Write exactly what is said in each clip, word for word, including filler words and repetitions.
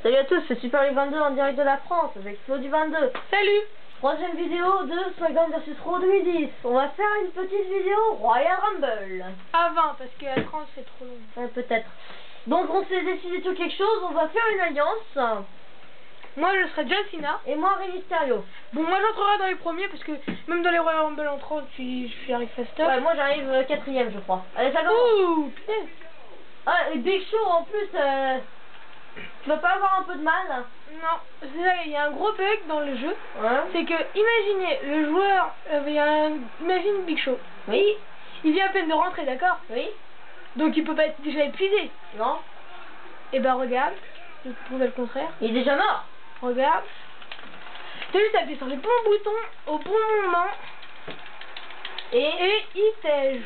Salut à tous, c'est Super League vingt-deux en direct de la France avec Flo du vingt-deux. Salut. Troisième vidéo de SmackDown versus Raw deux mille dix. On va faire une petite vidéo Royal Rumble. À vingt parce qu'à trente c'est trop long. Ouais, peut-être. Donc on s'est décidé sur quelque chose, on va faire une alliance. Moi je serai John Cena. Et moi Rey Mysterio. Bon, moi j'entrerai dans les premiers parce que même dans les Royal Rumble en trente, je suis arrivé faster. Ouais, moi j'arrive euh, quatrième je crois. Allez, ça commence. Ouh, putain. Ah, et Big Show en plus, euh, tu vas pas avoir un peu de mal? Non, c'est ça, il y a un gros bug dans le jeu. Ouais. C'est que, imaginez, le joueur, euh, il y a un, imagine Big Show. Oui. Il vient à peine de rentrer, d'accord? Oui. Donc il peut pas être déjà épuisé. Non. Et bah regarde, je vais te prouver le contraire. Il est déjà mort. Regarde. T'as juste appuyé sur les bons boutons au bon moment. Et, Et il tège.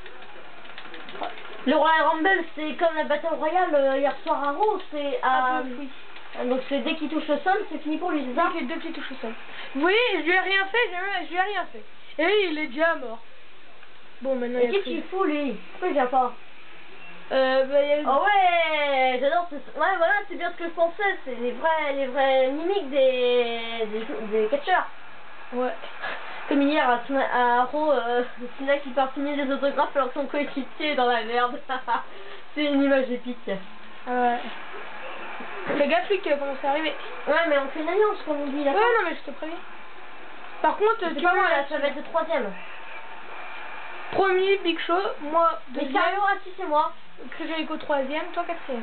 le Royal Rumble, c'est comme la Battle Royale euh, hier soir à Raw, c'est à... Ah, oui. Donc c'est dès qu'il touche le sol, c'est fini pour lui, c'est ça? Il fait deux petits touches au sol. Vous voyez, je lui ai rien fait, je, je lui ai rien fait. Et il est déjà mort. Bon, maintenant Et il y a qu'est-ce plus. qu'il fout lui? Pourquoi il vient pas? Euh, bah, il y a... Oh ouais, j'adore ce... Ouais, voilà, c'est bien ce que je pensais, c'est les vrais, les vrais mimiques des, des, des catcheurs. Ouais. Comme hier à, Sma- à Raw, euh, Cena qui part signer des autographes alors que son coéquipier est dans la merde. C'est une image épique. Ah ouais. Fais gaffe, Luc, comment c'est arrivé. Ouais, mais on fait une alliance comme on dit là. Ouais, non, mais je te préviens. Par contre, C'est tu pas vois, moi là, ça va être le troisième. premier Big Show, moi Mais deuxième, Mysterio, ah si, c'est moi. Jericho troisième, toi quatrième.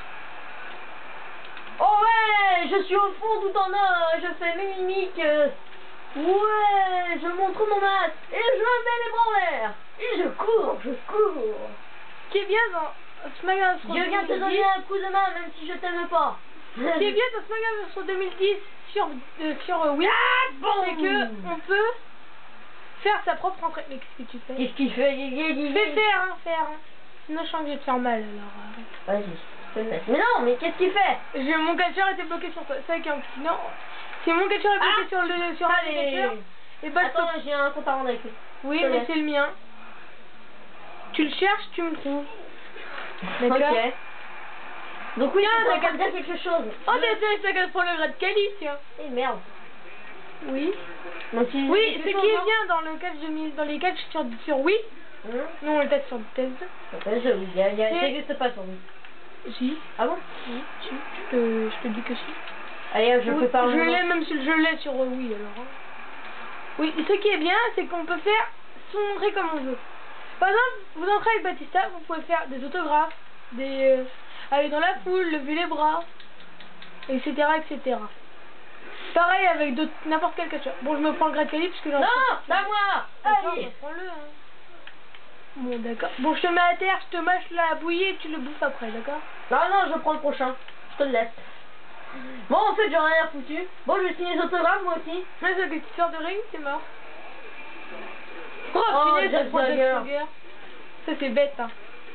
Oh ouais, je suis au fond tout en or, je fais mes mimiques. euh, Ouais, je montre mon masque et je mets les bras en l'air. Et je cours, je cours. Ce qui est bien dans SmackDown sur Je viens te donner un coup de main même si je t'aime pas. Ce qui est bien dans SmackDown sur deux mille dix sur, euh, sur euh, Wii, Ah, bon. c'est que on peut faire sa propre entrée. Mais qu'est-ce que tu fais? Qu'est-ce qu'il fait? Il- il- il- Fais faire, hein, faire. Hein. Sinon je sens que je vais te faire mal alors. Vas-y, je te le laisse. Mais non, mais qu'est-ce qu'il fait? Euh. J'ai mon catcheur était bloqué sur toi. C'est vrai qu'un petit non. Si mon catcheur est bloqué Ah, sur le sur un des allez. catcheurs, et bah je Attends, peux- j'ai un compte à rendre avec lui. oui, je te mais laisse. c'est le mien. Tu le cherches, tu me trouves. D'accord. Ok. Donc oui, Tiens, tu t'as dois qu'à- dire quelque chose. Oh, t'as t'as qu'à prendre le grade Cali, tiens. Eh merde. Oui. Donc, tu- Oui, quelque ce qui chose, est hein bien dans le catch deux mille, dans les catchs sur sur Wii, Hum. nous on le teste sur Test. Ok, je, il y a, il y a, C'est- ça n'existe pas sur lui. Si. Ah bon? Oui, si. Je te, je te dis que si. Allez, hop, je Oui, peux pas. je l'ai même si je l'ai sur euh, Wii alors. hein. Oui, ce qui est bien, c'est qu'on peut faire son entrée comme on veut. Par exemple, vous entrez avec Batista, vous pouvez faire des autographes, des euh, aller dans la foule, lever les bras, et cetera, et cetera. Pareil avec d'autres, n'importe quel catcheur. Bon, je me prends le grade Cali parce que j'en Non, c'est à moi. Attends, Allez. prends-le. Hein. Bon, d'accord. Bon, je te mets à terre, je te mâche la bouillie et tu le bouffes après, d'accord? Non, non, je prends le prochain. Je te le laisse. Bon, en fait, j'en ai rien foutu. Bon, je vais signer les autographes, moi aussi. Mais ça, que tu sors de ring, c'est mort. Oh, Oh, punaise, ça Jack prend Jack Swagger. Swagger. Ça, c'est bête, hein.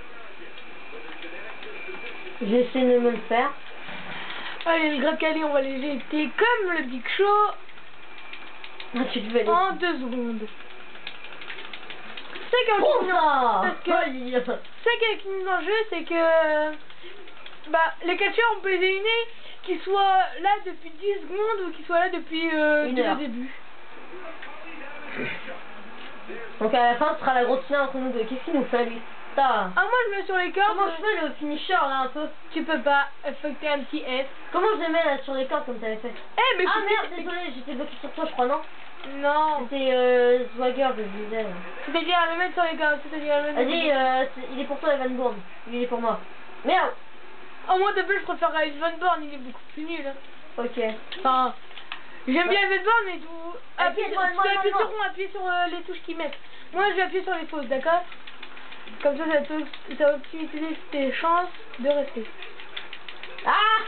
J'essaie de me le faire. Allez, le grade Cali, on va les jeter comme le Big Show Ah, tu te fais en deux secondes. C'est qu'un Prends petit ça. parce que Aïe. c'est qu'il y a qui dans le jeu, c'est que bah les catcheurs on peut les éliminer qu'ils soient là depuis dix secondes ou qu'ils soient là depuis euh, Une dès heure. le début. Donc à la fin, ce sera la grosse finale entre nous deux. Qu'est-ce qu'il nous fait, lui? Ça. Ah, moi je mets sur les cordes. Comment je fais le finisher là un peu? Tu peux pas affecter un petit F. Comment je les mets là sur les cordes comme t'avais fait? Eh mais Ah faut- merde, désolé, j'étais bloqué sur toi, je crois, non? Non. C'était euh, Swagger que je disais. C'est-à-dire le mettre sur les cordes, c'est-à-dire le mettre. Vas-y, euh, c'est- il est pour toi, Evan Bourne. Lui, il est pour moi. Merde. Oh, moi de plus je préfère Evan Bourne, il est beaucoup plus nul. Hein. Ok. Enfin, j'aime bien Evan Bourne, mais tu appuies sur, moi, tu moi, appuies moi, sur moi. rond, appuie sur euh, les touches qu'ils mettent. Moi je vais appuyer sur les fausses, d'accord? Comme ça, ça peut, ça va optimiser tes chances de rester. Ah.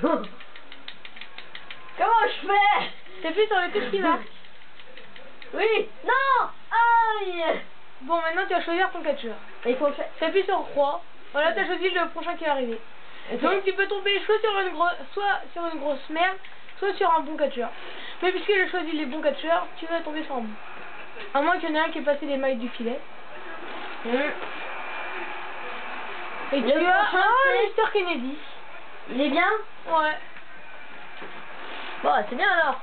Comment je fais? T'appuies sur les touches qui marquent. Oui. Non. Aïe. Bon, maintenant tu vas choisir ton catcheur. Et il faut le faire. T'appuies sur croix. Voilà, t'as choisi le prochain qui est arrivé. Ok. Donc tu peux tomber soit sur une grosse, soit sur une grosse merde, soit sur un bon catcheur. Mais puisque j'ai choisi les bons catcheurs, tu vas tomber sur un bon. À moins qu'il y en ait un qui ait passé les mailles du filet. Mm. Et Le tu as prochain, oh, c'est- Mister Kennedy. Il est bien? Ouais. Bon, c'est bien alors.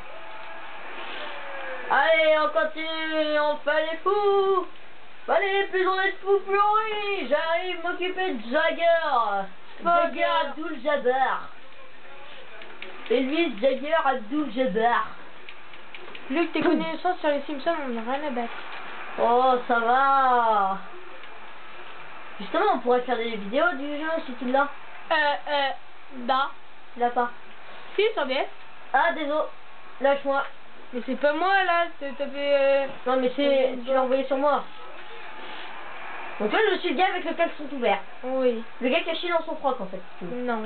Allez, on continue, on fait les fous. Allez, plus on est de fous, plus on rit. J'arrive m'occuper de Jagger. Jagger Abdul-Jabbar. Et lui, Jagger Abdul-Jabbar. Luc, tes connaissances sur les Simpsons, on n'a rien à battre. Oh, ça va. Justement, on pourrait faire des vidéos du jeu si tu l'as. Euh, euh, da. Tu l'as pas. Si, sur D S. Ah, désolé. Lâche-moi. Mais c'est pas moi, là, t'as fait... Euh... Non, mais c'est... Tu l'as envoyé sur moi. Donc toi, je suis le gars avec lequel ils sont ouverts. Oui. Le gars qui a chié dans son froc, en fait. Si tu veux. Non.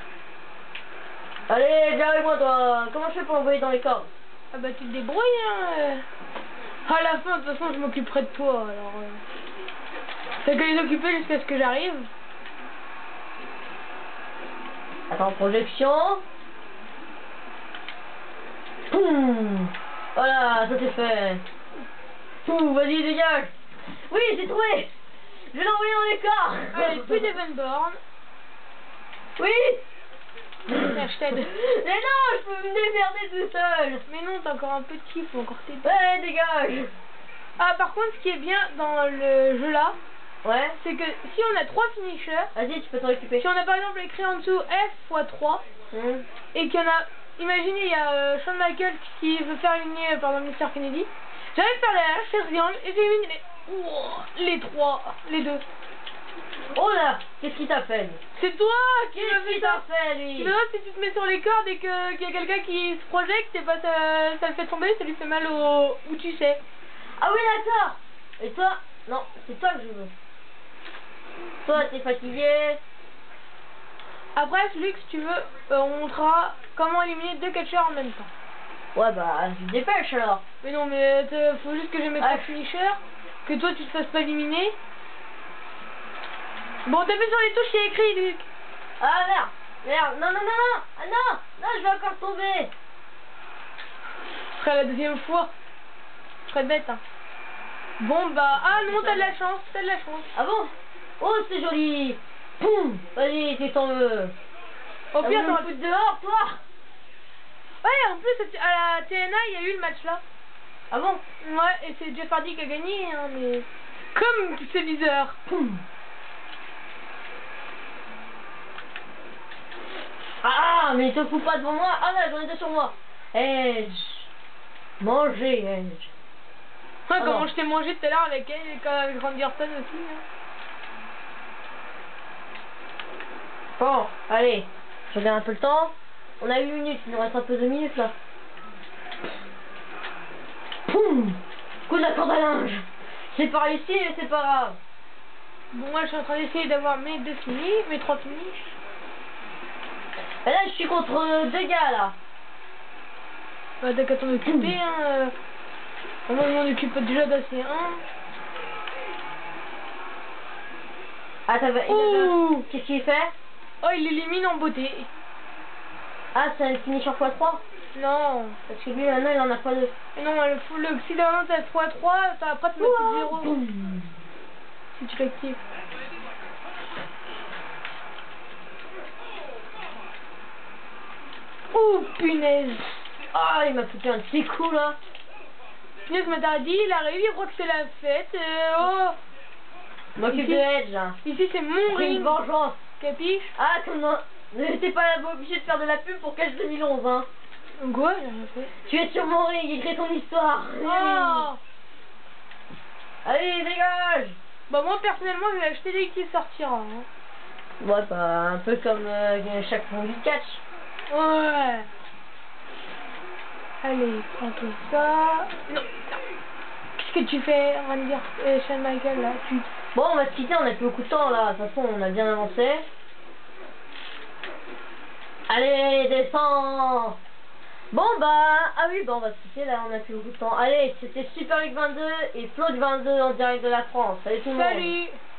Allez, viens avec moi, toi. Comment je fais pour envoyer dans les cordes? Ah bah tu te débrouilles, hein. euh. À la fin, de toute façon, je m'occuperai de toi, alors... Euh... T'as qu'à les occuper jusqu'à ce que j'arrive. Attends, projection. Poum. Voilà, ça c'est fait. Poum, vas-y, dégage. Oui, j'ai trouvé. Je vais l'envoyer dans les corps. Allez, plus d'Evenborn. Oui. Je t'aide. Mais non, je peux me démerder tout seul. Mais non, t'es encore un petit, faut encore t'aider. Ouais, dégage. Ah, par contre, ce qui est bien dans le jeu là, Ouais. c'est que si on a trois finishers, Vas-y, tu peux t'en occuper. si on a par exemple écrit en dessous F fois trois, Hum. et qu'il y en a, imaginez, il y a euh, Shawn Michaels qui veut faire éliminer, euh, par exemple, mister Kennedy, j'arrive à faire la chaise triangle et j'élimine les... Ouah, les trois, les deux. Oh là, qu'est-ce qu'il t'a fait lui? C'est toi qui m'as Qu'est-ce fait qu'il ça. t'a fait lui? Tu verras, si tu te mets sur les cordes et que- qu'il y a quelqu'un qui se projette, et bah ça, ça le fait tomber, ça lui fait mal au... où tu sais. Ah oui, d'accord. Et toi? Non, c'est toi que je veux. Toi, t'es fatigué. Après, Luc, si tu veux, euh, on montrera comment éliminer deux catcheurs en même temps. Ouais, bah, tu te dépêches alors. Mais non, mais euh, faut juste que j'ai mes Ah. trois finishers, que toi tu te fasses pas éliminer. Bon, t'appuies sur les touches, il y a écrit, Luc. Ah merde, merde, non, non, non, non, ah non, non, je vais encore tomber. Ce serait la deuxième fois. Ce serait bête, hein. Bon, bah, ah non, t'as de la chance, t'as de la chance. Ah bon? Oh, c'est joli. Poum, vas-y, tu t'en veux. Au pire, t'en t'aurais foutre dehors, toi. Ouais, en plus, à la T N A, il y a eu le match là. Ah bon? Ouais, et c'est Jeff Hardy qui a gagné, hein, mais... Comme c'est bizarre. Poum. Ah, mais te fous pas devant moi. Ah là, j'en ai deux sur moi. Edge. Manger, Edge. Ouais, Ah comment non. je t'ai mangé tout à l'heure avec elle et avec Randy Orton aussi. Hein. Bon, allez, je regarde un peu le temps. On a huit minutes, il nous reste un peu de minutes là. Poum. Coup de la corde à linge. C'est pas réussi, mais c'est pas grave. Bon, moi je suis en train d'essayer d'avoir mes deux finis, mes trois finis. Et là, je suis contre deux gars là. Bah, t'as qu'à t'en occuper, hein. euh. Moi, je m'en occupe déjà d'assez un. Ah, t'as il Ouh. a- Qu'est-ce qu'il fait? Oh, il élimine en beauté. Ah, c'est un finish en fois trois. Non. Parce que lui, maintenant, il en a fois deux. Mais non, le, full- le si vraiment t'as fois trois, t'as pas te mettre zéro. Boum. Si tu l'actives. Oh, punaise. Ah, il m'a foutu un petit coup là. Punaise, mais t'as dit, il arrive, il croit que c'est la fête. euh, oh. Je m'occupe Ici- de Edge là. Ici, c'est mon C'est une ring. vengeance. Capiche? Ah, comment? T'es pas obligé de faire de la pub pour Cash deux mille onze, hein. Quoi? J'ai rien fait. Tu es sur mon ring, écris ton histoire. Oh. Allez, dégage. Bah, moi, personnellement, je vais acheter dès qu'il sortira. Hein. Ouais, bah, un peu comme euh, chaque monde du catch. Ouais. Allez, prends-toi ça. Non. Qu'est-ce que tu fais, Randy euh, Shawn Michael, là? Tu... Bon, on va se quitter, on a plus beaucoup de temps là. De toute façon, on a bien avancé. Allez, descends. Bon, bah, ah oui, bah, on va se quitter là, on a plus beaucoup de temps. Allez, c'était Super Luke vingt-deux et Flo de vingt-deux en direct de la France. Salut tout le monde. Salut.